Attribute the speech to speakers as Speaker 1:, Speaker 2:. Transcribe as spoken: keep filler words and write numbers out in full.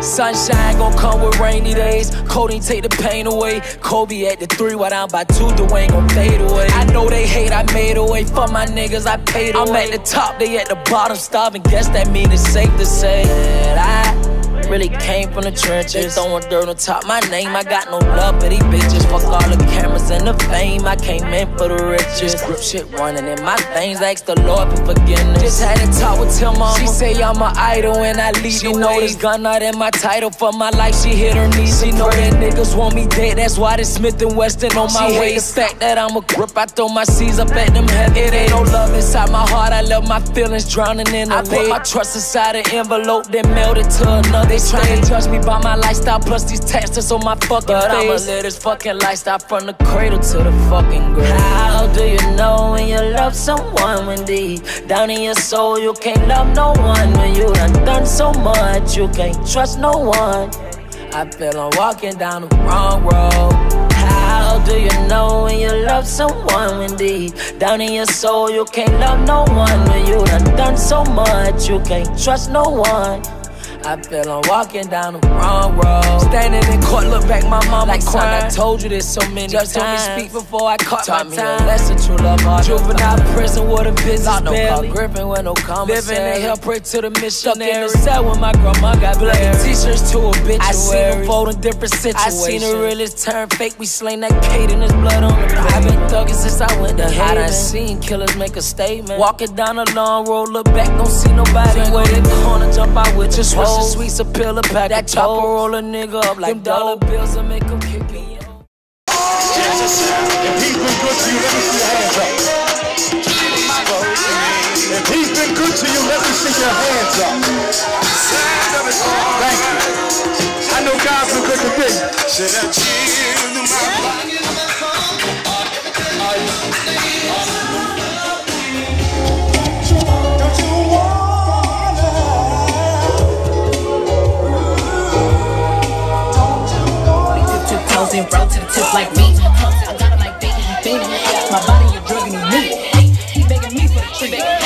Speaker 1: Sunshine gon' come with rainy days. Codeine take the pain away. Kobe at the three, while down by two, Dwayne gon' fade away. I know they hate, I made a way. For my niggas, I paid away. I'm at the top, they at the bottom, starving. Guess that mean it's safe to say that I really came from the trenches. They throwing dirt on top my name. I got no love for these bitches. Fuck all the cameras and the fame. I came in for the riches. Grip shit running in my veins. I asked the Lord for forgiveness. Just had a talk with Tim Mama. She say I'm an idol and I lead the way. She know this gun not in my title. For my life she hit her knees. She know that niggas want me dead. That's why this Smith and Weston on my way. The fact that I'm a grip, I throw my seeds up at them heavy. It ain't no love inside my heart. I love my feelings drowning in the I put my trust inside an envelope, then mailed it to another. They trying to judge me by my lifestyle, plus these taxes on my fucking but face. But I'ma live this fucking lifestyle from the cradle to the fucking grave. How do you know when you love someone? When deep down in your soul you can't love no one. When you done done so much you can't trust no one. I feel I'm walking down the wrong road. How do you know when you love someone? When deep down in your soul you can't love no one. When you done done so much you can't trust no one. I feel I'm walking down the wrong road. Standing in court, look back, my mama like crying. I told you this so many Just times. Just told me speak before I caught Taught my time. That's a true love heart. Juvenile prison with a business no belly. Griffin with no commissary. Living in hell, pray to the missionary. Stuck in the cell when my grandma got bloody t-shirts to obituary. I seen them fold in different situations. I seen the realest turn fake. We slain that Kate and there's blood on the plate. I've been thugging since I went to Haven. I done seen killers make a statement. Walking down a long road, look back, don't see nobody. Wait in the corner, jump out with just the sweets, a pill, a pack. That chopper roll a nigga up like dollar bills and make him kick me in.
Speaker 2: If he's been good to you, let me see your hands up. If he's been good to you, let me see your hands up. Thank you. I know God's been good to me.
Speaker 3: And roll to the tip like me. I got it like bacon and feeding. My body, you're drugging me. He begging me for the treat.